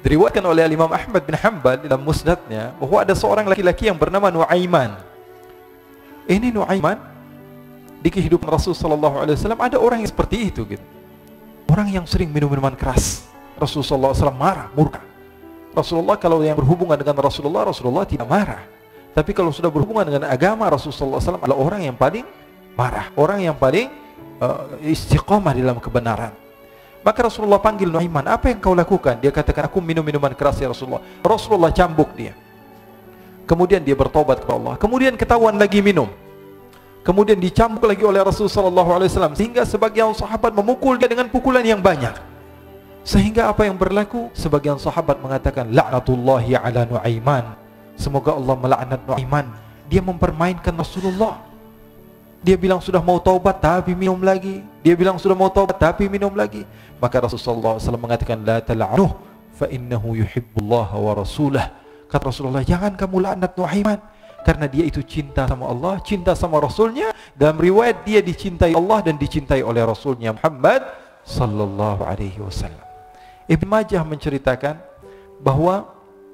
Diriwayatkan oleh Imam Ahmad bin Hanbal dalam musnadnya bahwa ada seorang laki-laki yang bernama Nuaiman. Ini Nuaiman di kehidupan Rasul sallallahu alaihi wasallam ada orang yang seperti itu gitu. Orang yang sering minum minuman keras. Rasulullah SAW marah, murka. Rasulullah kalau yang berhubungan dengan Rasulullah tidak marah. Tapi kalau sudah berhubungan dengan agama, Rasulullah SAW adalah orang yang paling marah, orang yang paling istiqamah dalam kebenaran. Maka Rasulullah panggil Nuaiman, apa yang kau lakukan? Dia katakan, aku minum minuman keras ya Rasulullah. Rasulullah cambuk dia. Kemudian dia bertobat kepada Allah. Kemudian ketahuan lagi minum. Kemudian dicambuk lagi oleh Rasulullah SAW, sehingga sebagian sahabat memukul dia dengan pukulan yang banyak. Sehingga apa yang berlaku? Sebagian sahabat mengatakan, la'natullahi ala Nuaiman. Semoga Allah melaknat Nuaiman. Dia mempermainkan Rasulullah. Dia bilang sudah mau taubat tapi minum lagi. Dia bilang sudah mau taubat tapi minum lagi. Maka Rasulullah SAW mengatakan, la tal'anuh fa innahu yuhibbullaha wa rasulah. Kata Rasulullah, jangan kamu laknat Nuaiman, karena dia itu cinta sama Allah, cinta sama Rasulnya. Dalam riwayat dia dicintai Allah dan dicintai oleh Rasulnya Muhammad sallallahu alaihi wasallam. Ibn Majah menceritakan bahwa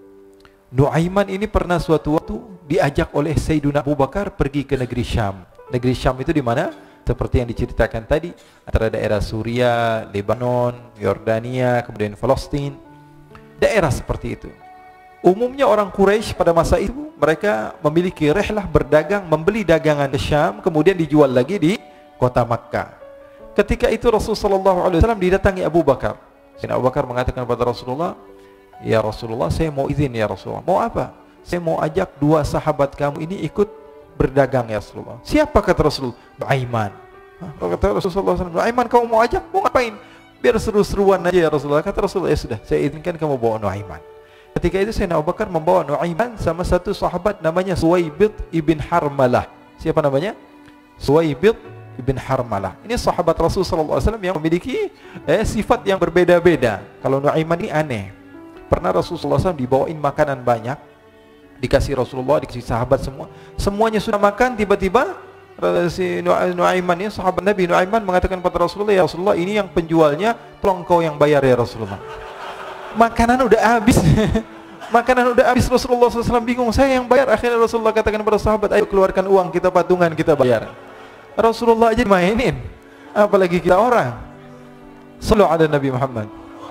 Nuaiman ini pernah suatu waktu diajak oleh Sayyidina Abu Bakar pergi ke negeri Syam. Negeri Syam itu di mana? Seperti yang diceritakan tadi, antara daerah Suria, Lebanon, Yordania, kemudian Palestina. Daerah seperti itu. Umumnya orang Quraisy pada masa itu mereka memiliki rihlah berdagang, membeli dagangan ke Syam, kemudian dijual lagi di kota Makkah. Ketika itu Rasulullah SAW didatangi Abu Bakar. Sayyidina Abu Bakar mengatakan kepada Rasulullah, ya Rasulullah, saya mau izin ya Rasulullah. Mau apa? Saya mau ajak dua sahabat kamu ini ikut berdagang ya Rasulullah. Siapa kata Rasulullah? Nuaiman. Kata Rasulullah SAW, Nuaiman kamu mau ajak? Mau ngapain? Biar seru-seruan aja ya Rasulullah. Kata Rasulullah, ya sudah, saya izinkan kamu bawa Nuaiman. Ketika itu Sayyidina Abu Bakar membawa Nuaiman sama satu sahabat namanya Suwaibid ibn Harmalah. Siapa namanya? Suwaibid ibn Harmalah. Ini sahabat Rasulullah SAW yang memiliki sifat yang berbeda-beda. Kalau Nuaiman ini aneh. Pernah Rasulullah SAW dibawain makanan banyak, dikasih Rasulullah, dikasih sahabat semua. Semuanya sudah makan, tiba-tiba si Nuaiman ini, sahabat Nabi Nuaiman mengatakan kepada Rasulullah, ya Rasulullah, ini yang penjualnya, tolong kau yang bayar ya Rasulullah. Makanan udah habis. Makanan udah habis, Rasulullah SAW bingung, saya yang bayar. Akhirnya Rasulullah katakan kepada sahabat, ayo keluarkan uang, kita patungan, kita bayar. Rasulullah aja dimainin, apalagi kita orang. Sallallahu ala Nabi Muhammad.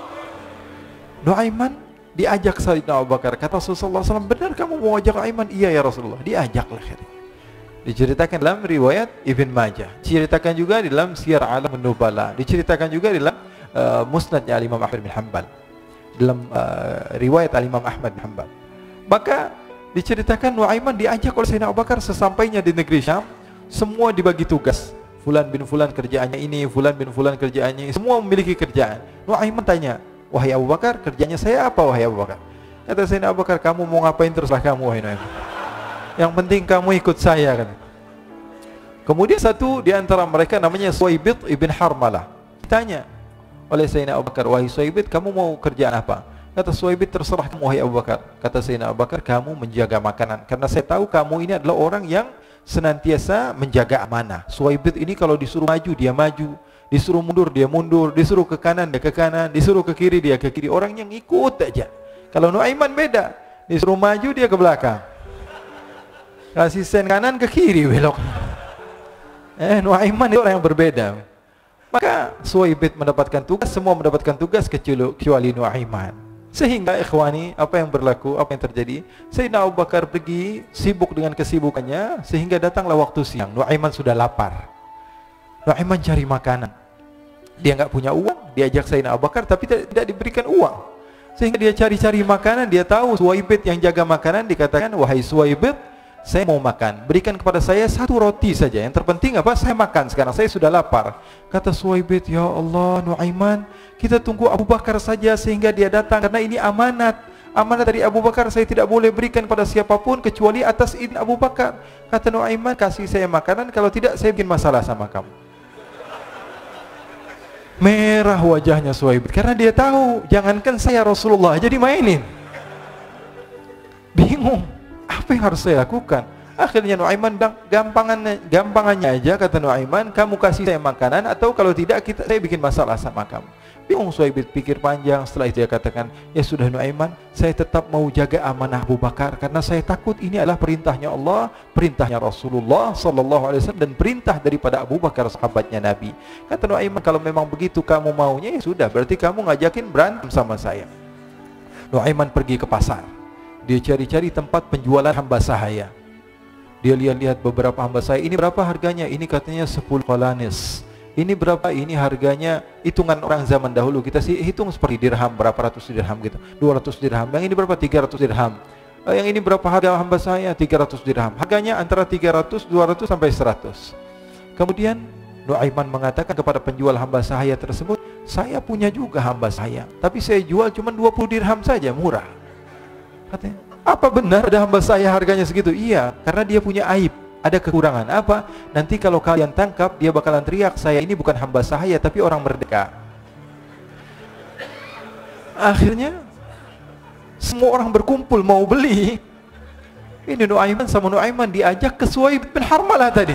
Nuaiman diajak Sayyidina Abu Bakar. Kata Rasulullah SAW, benar kamu mau ajak Nuaiman? Iya ya Rasulullah. Diajaklah. Diceritakan dalam riwayat Ibn Majah, diceritakan juga di dalam Siyar A'lam An-Nubala, diceritakan juga di dalam musnadnya Imam Ahmad bin Hanbal, dalam riwayat Imam Ahmad bin Hanbal. Maka diceritakan Nuaiman diajak oleh Sayyidina Abu Bakar. Sesampainya di negeri Syam, semua dibagi tugas. Fulan bin Fulan kerjaannya ini, Fulan bin Fulan kerjaannya ini, semua memiliki kerjaan. Nuaiman tanya, wahai Abu Bakar, kerjanya saya apa wahai Abu Bakar? Kata Sayyidina Abu Bakar, kamu mau ngapain terserah kamu wahai Nuaiman. Yang penting kamu ikut saya kan. Kemudian satu di antara mereka namanya Suwaibid ibn Harmalah. Ditanya oleh Sayyidina Abu Bakar, wahai Suwaibid, kamu mau kerjaan apa? Kata Suwaibid, terserah kamu wahai Abu Bakar. Kata Sayyidina Abu Bakar, kamu menjaga makanan, karena saya tahu kamu ini adalah orang yang senantiasa menjaga amanah. Suwaibid ini kalau disuruh maju dia maju, disuruh mundur dia mundur, disuruh ke kanan dia ke kanan, disuruh ke kiri dia ke kiri. Orang yang ikut aja. Kalau Nuaiman beda, disuruh maju dia ke belakang, kasih sen kanan ke kiri belok. Nuaiman itu orang yang berbeda. Maka Suwaibid mendapatkan tugas, semua mendapatkan tugas kecuali Nuaiman. Sehingga ikhwani, apa yang berlaku, apa yang terjadi? Sayyidina Abu Bakar pergi sibuk dengan kesibukannya, sehingga datanglah waktu siang. Nuaiman sudah lapar. Nuaiman cari makanan. Dia nggak punya uang, diajak Sayyidina Abu Bakar tapi tidak diberikan uang. Sehingga dia cari-cari makanan, dia tahu Suwaibid yang jaga makanan, dikatakan, wahai Suwaibid, saya mau makan, berikan kepada saya satu roti saja. Yang terpenting apa? Saya makan sekarang, saya sudah lapar. Kata Suwaibid, ya Allah Nuaiman, kita tunggu Abu Bakar saja sehingga dia datang, karena ini amanat. Amanat dari Abu Bakar, saya tidak boleh berikan pada siapapun kecuali atas izin Abu Bakar. Kata Nuaiman, kasih saya makanan, kalau tidak saya bikin masalah sama kamu. Merah wajahnya Suwaibid, karena dia tahu, jangankan saya, Rasulullah jadi mainin. Bingung, apa yang harus saya lakukan? Akhirnya Nuaiman bilang, gampangannya aja, kata Nuaiman, kamu kasih saya makanan, atau kalau tidak saya bikin masalah sama kamu. Bingung Suhaib pikir panjang. Setelah itu dia katakan, ya sudah Nuaiman, saya tetap mau jaga amanah Abu Bakar karena saya takut ini adalah perintahnya Allah, perintahnya Rasulullah sallallahu alaihi wasallam, dan perintah daripada Abu Bakar sahabatnya Nabi. Kata Nuaiman, kalau memang begitu kamu maunya, ya sudah, berarti kamu ngajakin berantem sama saya. Nuaiman pergi ke pasar. Dia cari-cari tempat penjualan hamba sahaya. Dia lihat-lihat beberapa hamba sahaya. Ini berapa harganya? Ini katanya 10 qalanis. Ini berapa? Ini harganya, hitungan orang zaman dahulu kita sih hitung seperti dirham, berapa ratus dirham gitu, 200 dirham. Yang ini berapa? 300 dirham. Yang ini berapa harga hamba saya? 300 dirham. Harganya antara 300, 200 sampai 100. Kemudian Nuaiman mengatakan kepada penjual hamba sahaya tersebut, saya punya juga hamba saya, tapi saya jual cuma 20 dirham saja, murah. Katanya, apa benar ada hamba saya harganya segitu? Iya, karena dia punya aib, ada kekurangan. Apa? Nanti kalau kalian tangkap, dia bakalan teriak, saya ini bukan hamba sahaya tapi orang merdeka. Akhirnya semua orang berkumpul mau beli. Ini Nuaiman sama Nuaiman diajak ke Suhaib bin Harmalah tadi.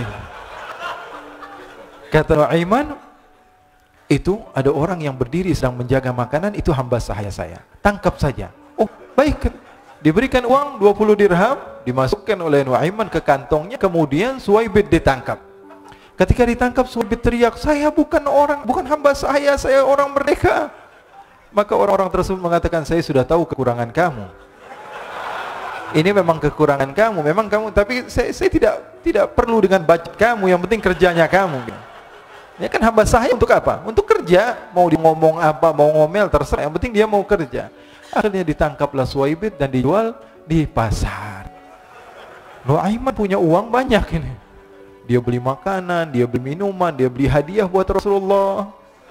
Kata Nuaiman, itu ada orang yang berdiri sedang menjaga makanan, itu hamba sahaya saya, tangkap saja. Oh baik. Diberikan uang 20 dirham, dimasukkan oleh Nuaiman ke kantongnya, kemudian Suhaib ditangkap. Ketika ditangkap, Suhaib teriak, saya bukan hamba saya orang merdeka. Maka orang-orang tersebut mengatakan, saya sudah tahu kekurangan kamu. Ini memang kekurangan kamu, memang kamu, tapi saya tidak perlu dengan budget kamu, yang penting kerjanya kamu. Ini kan hamba sahaya untuk apa? Untuk kerja, mau dia ngomong apa, mau ngomel, terserah, yang penting dia mau kerja. Akhirnya ditangkaplah Suhaib dan dijual di pasar. Nuaiman punya uang banyak ini. Dia beli makanan, dia beli minuman, dia beli hadiah buat Rasulullah.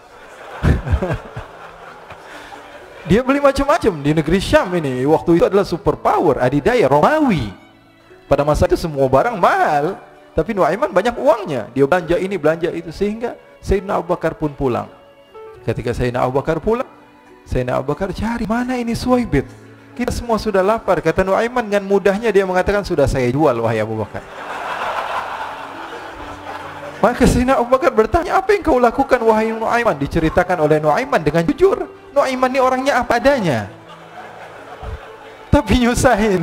Dia beli macam-macam di negeri Syam ini. Waktu itu adalah superpower, adidaya Romawi. Pada masa itu semua barang mahal, tapi Nuaiman banyak uangnya. Dia belanja ini, belanja itu, sehingga Sayyidina Abu Bakar pun pulang. Ketika Sayyidina Abu Bakar pulang, Sayyidina Abu Bakar cari, mana ini Suhaib? Kita semua sudah lapar. Kata Nuaiman dengan mudahnya dia mengatakan, sudah saya jual wahai Abu Bakar. Maka Sayyidina Abu Bakar bertanya, apa yang kau lakukan wahai Nuaiman? Diceritakan oleh Nuaiman dengan jujur. Nuaiman ini orangnya apa adanya, tapi nyusahin.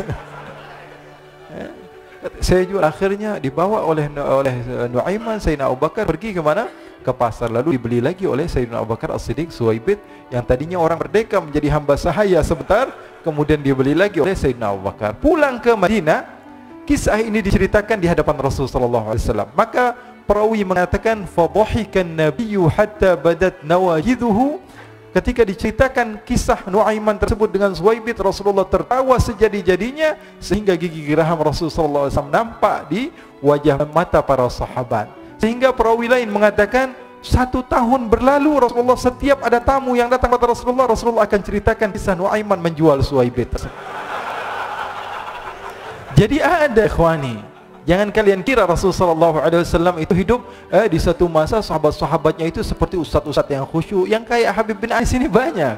Saya jual. Akhirnya dibawa oleh Nuaiman, Sayyidina Abu Bakar pergi ke mana? Ke pasar, lalu dibeli lagi oleh Sayyidina Abu Bakar As-Siddiq. Suhaib yang tadinya orang merdeka menjadi hamba sahaya sebentar, kemudian dibeli lagi oleh Sayyidina Abu Bakar. Pulang ke Madinah, kisah ini diceritakan di hadapan Rasulullah sallallahu alaihi wasallam. Maka perawi mengatakan, fadhahikan nabiyyu hatta badat nawajiduhu. Ketika diceritakan kisah Nuaiman tersebut dengan Suhaib, Rasulullah tertawa sejadi-jadinya sehingga gigi geraham Rasulullah sallallahu alaihi wasallam nampak di wajah mata para sahabat. Sehingga perawi lain mengatakan, 1 tahun berlalu Rasulullah, setiap ada tamu yang datang kepada Rasulullah, Rasulullah akan ceritakan kisah Nuaiman menjual Suhaib. Jadi ada ikhwani, jangan kalian kira Rasulullah SAW itu hidup di satu masa sahabat-sahabatnya itu seperti ustadz-ustadz yang khusyuk, yang kayak Habib bin Ais ini banyak.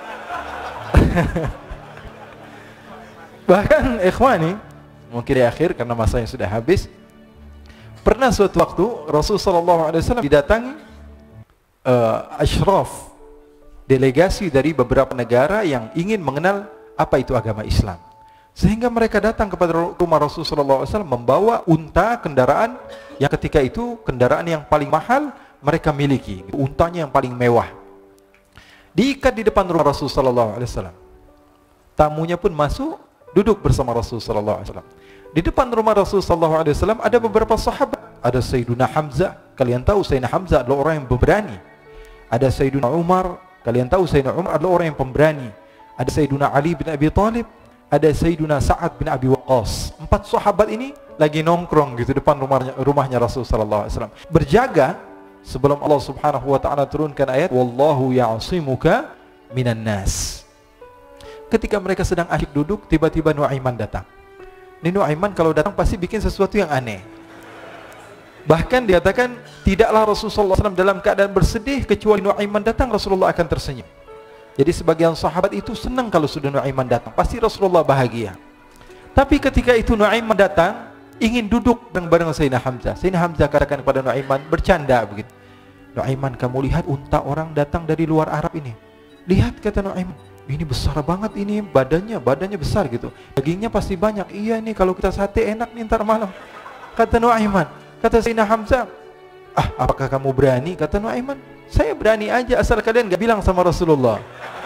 Bahkan ikhwani, mungkin di akhir karena masanya sudah habis, pernah suatu waktu Rasulullah SAW didatangi asyraf, delegasi dari beberapa negara yang ingin mengenal apa itu agama Islam. Sehingga mereka datang kepada rumah Rasulullah SAW membawa unta, kendaraan yang ketika itu kendaraan yang paling mahal mereka miliki, untanya yang paling mewah. Diikat di depan rumah Rasulullah SAW. Tamunya pun masuk, duduk bersama Rasulullah SAW. Di depan rumah Rasulullah SAW ada beberapa sahabat. Ada Sayyiduna Hamzah, kalian tahu Sayyidina Hamzah adalah orang yang pemberani. Ada Sayyiduna Umar, kalian tahu Sayyidina Umar adalah orang yang pemberani. Ada Sayyiduna Ali bin Abi Thalib, ada Sayyiduna Sa'ad bin Abi Waqqas. 4 sahabat ini lagi nongkrong gitu depan rumahnya Rasulullah SAW, berjaga sebelum Allah Subhanahu wa taala turunkan ayat wallahu ya'simuka minan nas. Ketika mereka sedang asyik duduk, tiba-tiba Nuaiman datang. Ini Nuaiman kalau datang pasti bikin sesuatu yang aneh. Bahkan dikatakan tidaklah Rasulullah SAW dalam keadaan bersedih, kecuali Nuaiman datang Rasulullah akan tersenyum. Jadi sebagian sahabat itu senang kalau sudah Nuaiman datang, pasti Rasulullah bahagia. Tapi ketika itu Nuaiman datang, ingin duduk bareng-bareng Sayyidina Hamzah. Sayyidina Hamzah katakan kepada Nuaiman, bercanda begitu. Nuaiman, kamu lihat unta orang datang dari luar Arab ini. Lihat, kata Nuaiman, ini besar banget ini, badannya besar gitu. Dagingnya pasti banyak. Iya nih, kalau kita sate enak nih ntar malam. Kata Nuaiman. Kata Sayyidina Hamzah, apakah kamu berani? Kata Nuaiman, saya berani aja asal kalian gak bilang sama Rasulullah.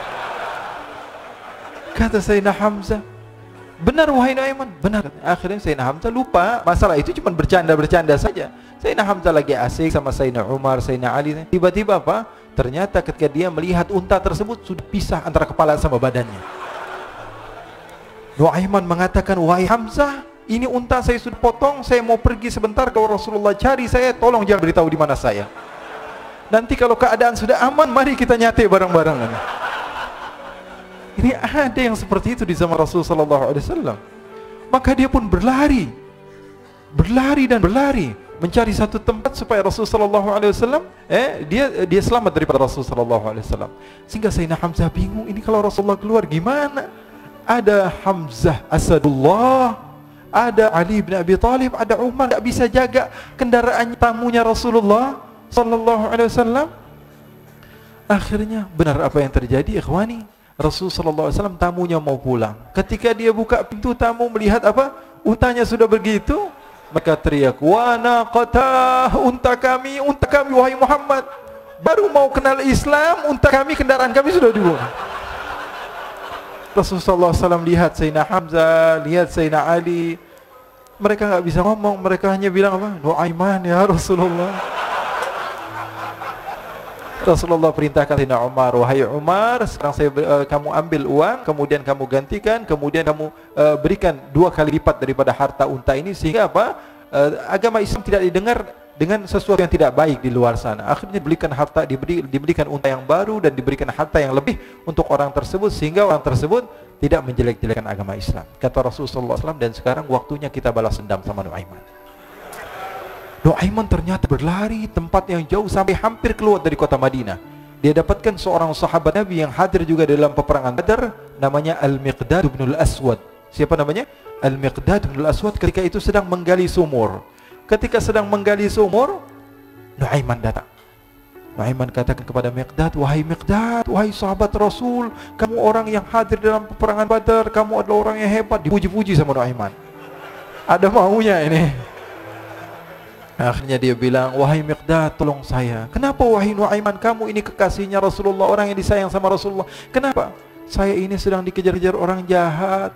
Kata Sayyidina Hamzah, benar wahai Nuaiman, benar. Akhirnya Sayyidina Hamzah lupa masalah itu, cuma bercanda saja. Sayyidina Hamzah lagi asik sama Sayyidina Umar, Sayyidina Ali. Tiba-tiba apa? Ternyata ketika dia melihat unta tersebut sudah pisah antara kepala sama badannya. Nuaiman mengatakan, wahai Hamzah, ini unta saya sudah potong, saya mau pergi sebentar, kalau Rasulullah cari saya, tolong jangan beritahu di mana saya. Nanti kalau keadaan sudah aman, mari kita nyate bareng-bareng. Ini ada yang seperti itu di zaman Rasulullah SAW. Maka dia pun berlari dan berlari mencari satu tempat supaya Rasulullah SAW dia selamat daripada Rasulullah SAW. Sehingga Sayyidina Hamzah bingung, ini kalau Rasulullah keluar gimana? Ada Hamzah Asadullah, ada Ali bin Abi Thalib, ada Umar, tidak bisa jaga kendaraan tamunya Rasulullah SAW. Akhirnya benar apa yang terjadi, ikhwani. Rasulullah SAW tamunya mau pulang. Ketika dia buka pintu tamu melihat apa? Untanya sudah begitu, maka teriak, wa naqatah, unta kami wahai Muhammad. Baru mau kenal Islam, unta kami, kendaraan kami sudah dibunuh. Rasulullah SAW lihat Sayyidina Hamzah, lihat Sayyidina Ali. Mereka nggak bisa ngomong, mereka hanya bilang apa? Nuaiman ya Rasulullah. Rasulullah perintahkan Sayyidina Umar, wahai Umar, sekarang kamu ambil uang, kemudian kamu gantikan, kemudian kamu berikan 2 kali lipat daripada harta unta ini, sehingga apa? Agama Islam tidak didengar dengan sesuatu yang tidak baik di luar sana. Akhirnya diberikan harta, diberikan unta yang baru dan diberikan harta yang lebih untuk orang tersebut, sehingga orang tersebut tidak menjelek-jelekan agama Islam. Kata Rasulullah SAW, dan sekarang waktunya kita balas dendam sama Nuaiman. Nuaiman ternyata berlari tempat yang jauh sampai hampir keluar dari kota Madinah. Dia dapatkan seorang sahabat Nabi yang hadir juga dalam peperangan Badar, namanya Al-Miqdad bin Al-Aswad. Siapa namanya? Al-Miqdad bin Al-Aswad. Ketika itu sedang menggali sumur. Ketika sedang menggali sumur, Nuaiman datang. Nuaiman katakan kepada Miqdad, wahai Miqdad, wahai sahabat Rasul, kamu orang yang hadir dalam peperangan Badar, kamu adalah orang yang hebat. Dipuji-puji sama Nuaiman. Ada maunya ini. Akhirnya dia bilang, wahai Miqdad, tolong saya. Kenapa wahai Nuaiman, kamu ini kekasihnya Rasulullah, orang yang disayang sama Rasulullah. Kenapa? Saya ini sedang dikejar-kejar orang jahat.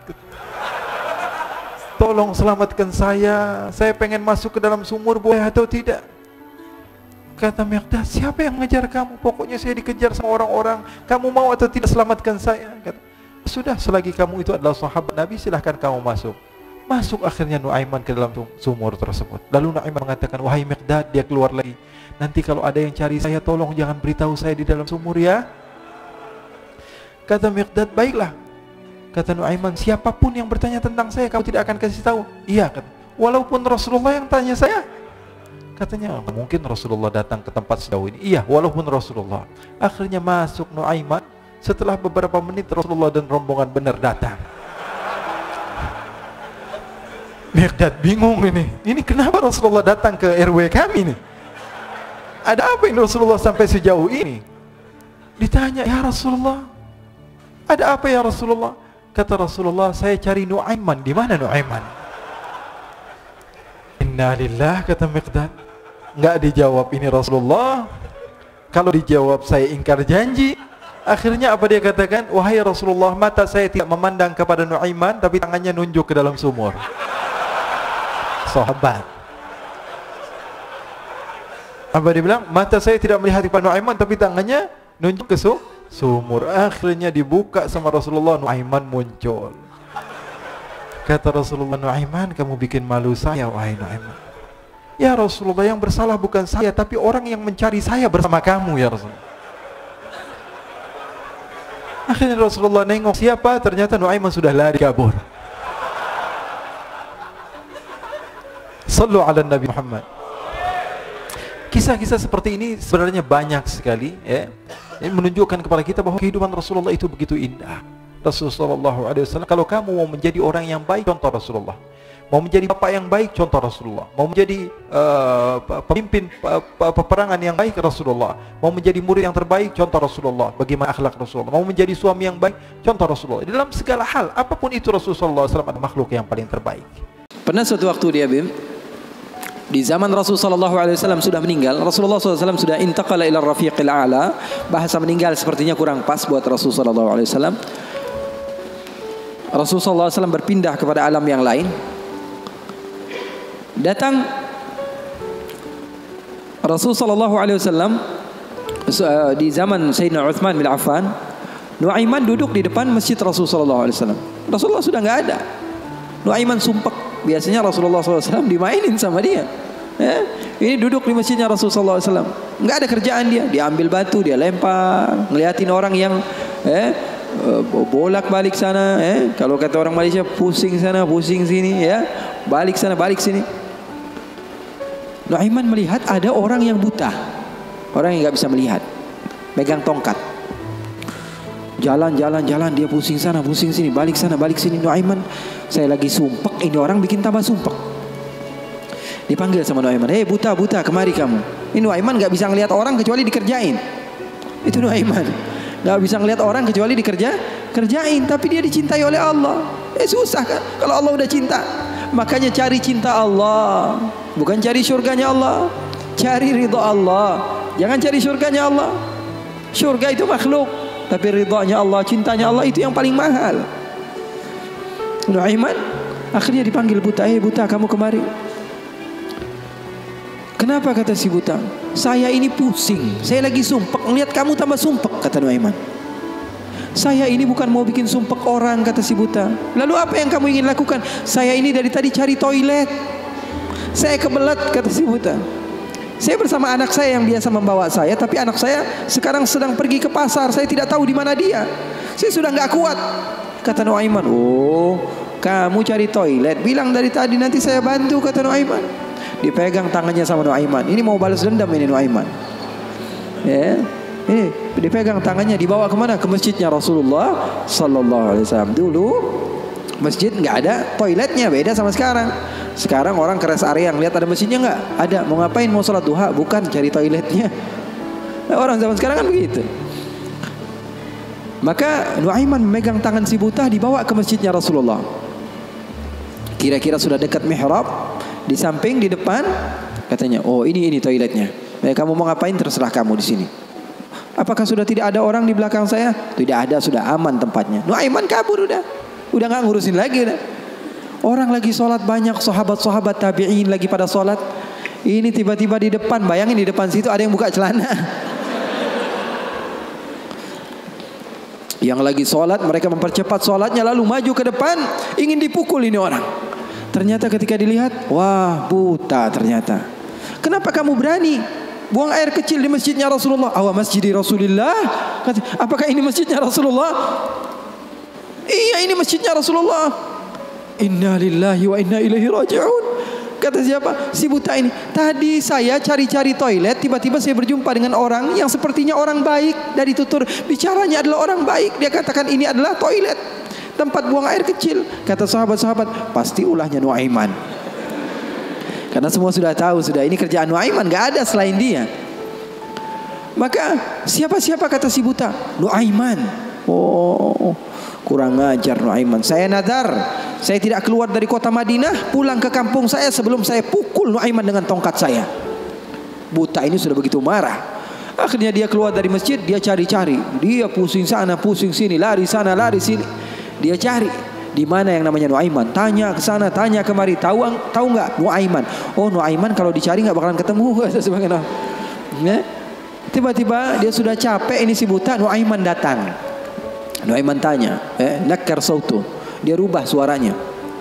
Tolong selamatkan saya. Saya pengen masuk ke dalam sumur, boleh atau tidak? Kata Miqdad, siapa yang mengejar kamu? Pokoknya saya dikejar sama orang-orang. Kamu mau atau tidak selamatkan saya? Kata, sudah, selagi kamu itu adalah sahabat Nabi, silahkan kamu masuk. Masuk akhirnya Nuaiman ke dalam sumur tersebut. Lalu Nuaiman mengatakan, wahai Miqdad, dia keluar lagi. Nanti kalau ada yang cari saya, tolong jangan beritahu saya di dalam sumur ya. Kata Miqdad, baiklah. Kata Nuaiman, siapapun yang bertanya tentang saya, kamu tidak akan kasih tahu. Iya, kata, walaupun Rasulullah yang tanya saya. Katanya, mungkin Rasulullah datang ke tempat sejauh ini. Iya, walaupun Rasulullah. Akhirnya masuk Nuaiman. Setelah beberapa menit, Rasulullah dan rombongan benar datang. Miqdad bingung ini. Ini kenapa Rasulullah datang ke RW kami nih? Ada apa ini Rasulullah sampai sejauh ini? Ditanya, ya Rasulullah, ada apa ya Rasulullah? Kata Rasulullah, saya cari Nuaiman. Di mana Nuaiman? Innalillah, kata Miqdad. Enggak dijawab ini Rasulullah. Kalau dijawab saya ingkar janji. Akhirnya apa dia katakan? Wahai Rasulullah, mata saya tidak memandang kepada Nuaiman, tapi tangannya nunjuk ke dalam sumur. Sahabat. Apa dia bilang? Mata saya tidak melihat kepada Nuaiman, tapi tangannya nunjuk ke sumur. Akhirnya dibuka sama Rasulullah, Nuaiman muncul. Kata Rasulullah, Nuaiman, kamu bikin malu saya, wahai Nuaiman. Ya Rasulullah, yang bersalah bukan saya, tapi orang yang mencari saya bersama kamu ya Rasulullah. Akhirnya Rasulullah nengok, siapa? Ternyata Nuaiman sudah lari kabur. Sallu ala Nabi Muhammad. Kisah-kisah seperti ini sebenarnya banyak sekali ya. Ini menunjukkan kepada kita bahwa kehidupan Rasulullah itu begitu indah. Rasulullah SAW, kalau kamu mau menjadi orang yang baik, contoh Rasulullah. Mau menjadi bapak yang baik, contoh Rasulullah. Mau menjadi pemimpin peperangan yang baik, Rasulullah. Mau menjadi murid yang terbaik, contoh Rasulullah. Bagaimana akhlak Rasulullah. Mau menjadi suami yang baik, contoh Rasulullah. Dalam segala hal, apapun itu Rasulullah SAW adalah makhluk yang paling terbaik. Pernah suatu waktu dia di zaman Rasulullah SAW sudah meninggal. Rasulullah SAW sudah intaqala ila rafiqil a'la. Bahasa meninggal sepertinya kurang pas buat Rasulullah SAW. Rasulullah SAW berpindah kepada alam yang lain. Datang Rasulullah SAW di zaman Sayyidina Uthman bin Affan. Nuaiman duduk di depan masjid Rasulullah SAW. Rasulullah sudah nggak ada. Nuaiman sumpek. Biasanya Rasulullah SAW dimainin sama dia. Ini duduk di masjidnya Rasulullah SAW. Nggak ada kerjaan dia. Dia ambil batu, dia lempar, ngeliatin orang yang bolak balik sana. Kalau kata orang Malaysia, pusing sana, pusing sini, balik sana, balik sini. Nuaiman melihat ada orang yang buta, orang yang nggak bisa melihat, megang tongkat. Jalan, dia pusing sana, pusing sini, balik sana, balik sini. Nuaiman, saya lagi sumpek, ini orang bikin tambah sumpek. Dipanggil sama Nuaiman, hei buta, kemari kamu. Ini Nuaiman nggak bisa ngelihat orang kecuali dikerjain. Itu Nuaiman, nggak bisa ngelihat orang kecuali kerjain. Tapi dia dicintai oleh Allah. Susah kan? Kalau Allah udah cinta, makanya cari cinta Allah, bukan cari surganya Allah. Cari ridha Allah, jangan cari surganya Allah. Surga itu makhluk, tapi ridhanya Allah, cintanya Allah itu yang paling mahal. Nuaiman akhirnya dipanggil buta, buta kamu kemari. Kenapa, kata si buta? Saya ini pusing, saya lagi sumpek, ngeliat kamu tambah sumpek, kata Nuaiman. Saya ini bukan mau bikin sumpek orang, kata si buta. Lalu apa yang kamu ingin lakukan? Saya ini dari tadi cari toilet, saya kebelet, kata si buta. Saya bersama anak saya yang biasa membawa saya, tapi anak saya sekarang sedang pergi ke pasar, saya tidak tahu di mana dia. Saya sudah nggak kuat, kata Nuaiman. Oh, kamu cari toilet, bilang dari tadi, nanti saya bantu, kata Nuaiman. Dipegang tangannya sama Nuaiman. Ini mau balas dendam ini Nuaiman. Ini dipegang tangannya, dibawa kemana? Ke masjidnya Rasulullah Sallallahu Alaihi Wasallam. Dulu masjid nggak ada toiletnya, beda sama sekarang. Sekarang orang ke rest area ngeliat ada masjidnya nggak? Ada. Mau ngapain? Mau sholat duha? Bukan, cari toiletnya. Orang zaman sekarang kan begitu. Maka Nuaiman memegang tangan si buta, dibawa ke masjidnya Rasulullah. Kira-kira sudah dekat mihrab. Di samping, di depan, katanya, oh ini toiletnya. Kamu mau ngapain terserah kamu di sini. Apakah sudah tidak ada orang di belakang saya? Tidak ada, sudah aman tempatnya. Nuaiman kabur udah nggak ngurusin lagi udah. Orang lagi sholat banyak, sahabat-sahabat tabi'in lagi pada sholat. Ini tiba-tiba di depan, bayangin di depan situ ada yang buka celana. Yang lagi sholat, mereka mempercepat sholatnya lalu maju ke depan, ingin dipukul ini orang. Ternyata ketika dilihat, wah buta ternyata. Kenapa kamu berani buang air kecil di masjidnya Rasulullah? Awa masjidi Rasulullah. Apakah ini masjidnya Rasulullah? Iya, ini masjidnya Rasulullah. Inna lillahi wa inna ilaihi raji'un. Kata siapa? Si buta ini. Tadi saya cari-cari toilet, tiba-tiba saya berjumpa dengan orang yang sepertinya orang baik. Dari tutur bicaranya adalah orang baik. Dia katakan ini adalah toilet, tempat buang air kecil. Kata sahabat-sahabat, pasti ulahnya Nuaiman. Karena semua sudah tahu, sudah ini kerjaan Nuaiman, gak ada selain dia. Maka siapa-siapa, kata si buta? Nuaiman. Oh, kurang ajar Nuaiman. Saya nadar, saya tidak keluar dari kota Madinah, pulang ke kampung saya sebelum saya pukul Nuaiman dengan tongkat saya. Buta ini sudah begitu marah. Akhirnya dia keluar dari masjid, dia cari-cari. Dia pusing sana, pusing sini, lari sana, lari sini. Dia cari di mana yang namanya Nuaiman. Tanya ke sana, tanya kemari. Tahu nggak Nuaiman? Oh, Nuaiman kalau dicari nggak bakalan ketemu. Tiba-tiba dia sudah capek, ini si buta. Nuaiman datang. Nuaiman tanya, nakar sautu. Dia rubah suaranya.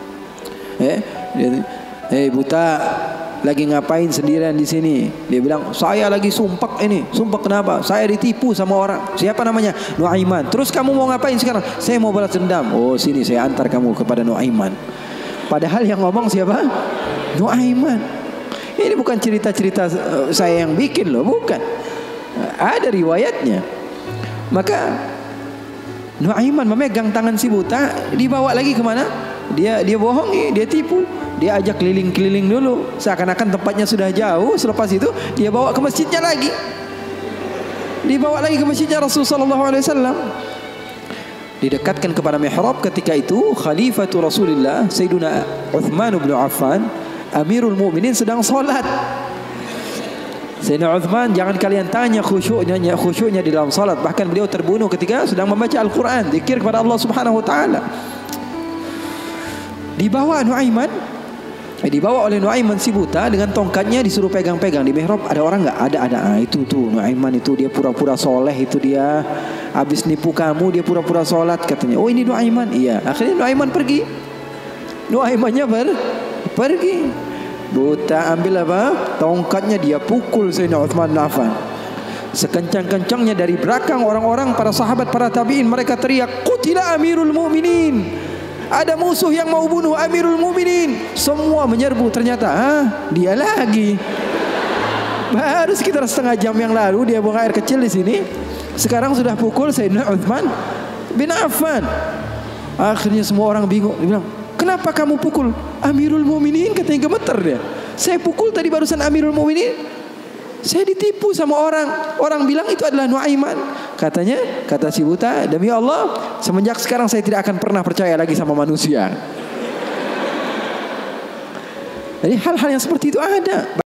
Buta, lagi ngapain sendirian di sini? Dia bilang, saya lagi sumpek ini. Sumpek kenapa? Saya ditipu sama orang. Siapa namanya? Nuaiman. Terus kamu mau ngapain sekarang? Saya mau balas dendam. Oh, sini saya antar kamu kepada Nuaiman. Padahal yang ngomong siapa? Nuaiman. Ini bukan cerita-cerita saya yang bikin loh, bukan. Ada riwayatnya. Maka Nuaiman memegang tangan si buta, dibawa lagi kemana? Dia bohongi, dia tipu. dia ajak keliling-keliling dulu, seakan-akan tempatnya sudah jauh. Selepas itu dia bawa ke masjidnya lagi, dibawa lagi ke masjidnya Rasulullah SAW. Didekatkan kepada mihrab. Ketika itu Khalifatul Rasulullah Sayyiduna Uthman bin Affan, Amirul Mukminin, sedang salat. Sayyidina Uthman, jangan kalian tanya khusyuknya di dalam salat. Bahkan beliau terbunuh ketika sedang membaca Al-Quran, zikir kepada Allah Subhanahu wa taala. Dibawa oleh Nuaiman si buta dengan tongkatnya, disuruh pegang-pegang. Di mihrab ada orang enggak? Ada. Itu tuh Nuaiman itu, dia pura-pura soleh itu, dia habis nipu kamu, dia pura-pura sholat katanya. Oh, ini Nuaiman. Iya. Akhirnya Nuaiman pergi. Nuaimannya pergi. Buta ambil apa? Tongkatnya, dia pukul Sayyidina Uthman bin Affan. Sekencang-kencangnya dari belakang orang-orang, para sahabat, para tabi'in, mereka teriak, "Qutila Amirul Mukminin." Ada musuh yang mau bunuh Amirul Mukminin. Semua menyerbu. Ternyata dia lagi. Baru sekitar setengah jam yang lalu dia buang air kecil di sini. Sekarang sudah pukul Sayyidina Uthman bin Affan. Akhirnya semua orang bingung. Dia bilang, "Kenapa kamu pukul Amirul Mukminin?" Katanya gemeter dia. "Saya pukul tadi barusan Amirul Mukminin. Saya ditipu sama orang. Orang bilang itu adalah Nuaiman." Katanya, kata si buta, "Demi Allah, semenjak sekarang saya tidak akan pernah percaya lagi sama manusia." Jadi hal-hal yang seperti itu ada.